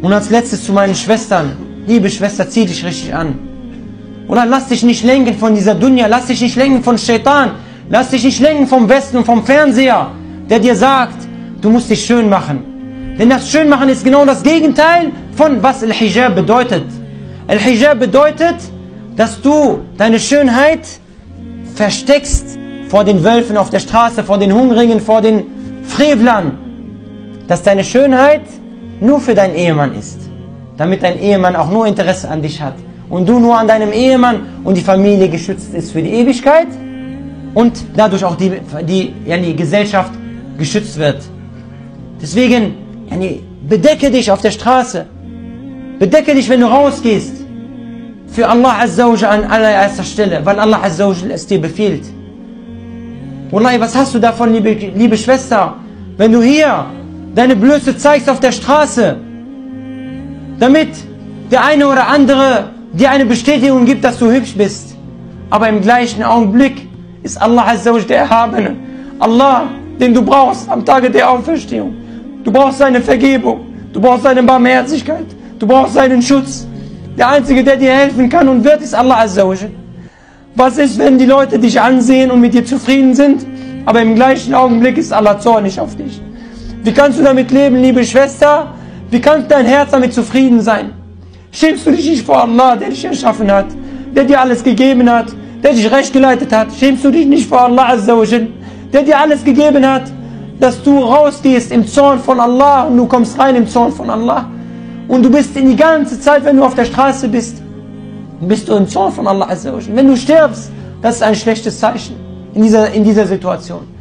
Und als letztes zu meinen Schwestern. Liebe Schwester, zieh dich richtig an. Oder lass dich nicht lenken von dieser Dunya, lass dich nicht lenken von Shaitan, lass dich nicht lenken vom Westen und vom Fernseher, der dir sagt, du musst dich schön machen. Denn das Schönmachen ist genau das Gegenteil von was Al-Hijab bedeutet. Al-Hijab bedeutet, dass du deine Schönheit versteckst vor den Wölfen auf der Straße, vor den Hungrigen, vor den Frevlern. Dass deine Schönheit nur für deinen Ehemann ist. Damit dein Ehemann auch nur Interesse an dich hat. Und du nur an deinem Ehemann und die Familie geschützt ist für die Ewigkeit. Und dadurch auch die Gesellschaft geschützt wird. Deswegen, bedecke dich auf der Straße. Bedecke dich, wenn du rausgehst. Für Allah Azza wa Jalla an allererster Stelle, weil Allah Azza wa Jalla es dir befiehlt. Wallahi, was hast du davon, liebe Schwester, wenn du hier deine Blöße zeigst auf der Straße, damit der eine oder andere dir eine Bestätigung gibt, dass du hübsch bist. Aber im gleichen Augenblick ist Allah Azza wa Jalla der Erhabene. Allah, den du brauchst am Tage der Auferstehung. Du brauchst seine Vergebung, du brauchst seine Barmherzigkeit, du brauchst seinen Schutz. Der Einzige, der dir helfen kann und wird, ist Allah Azza wa Jalla. Was ist, wenn die Leute dich ansehen und mit dir zufrieden sind, aber im gleichen Augenblick ist Allah zornig auf dich? Wie kannst du damit leben, liebe Schwester? Wie kann dein Herz damit zufrieden sein? Schämst du dich nicht vor Allah, der dich erschaffen hat, der dir alles gegeben hat, der dich recht geleitet hat? Schämst du dich nicht vor Allah Azza wa Jalla, der dir alles gegeben hat, dass du rausgehst im Zorn von Allah und du kommst rein im Zorn von Allah? Und du bist in die ganze Zeit, wenn du auf der Straße bist, bist du im Zorn von Allah Azza wa Jalla. Wenn du stirbst, das ist ein schlechtes Zeichen in dieser Situation.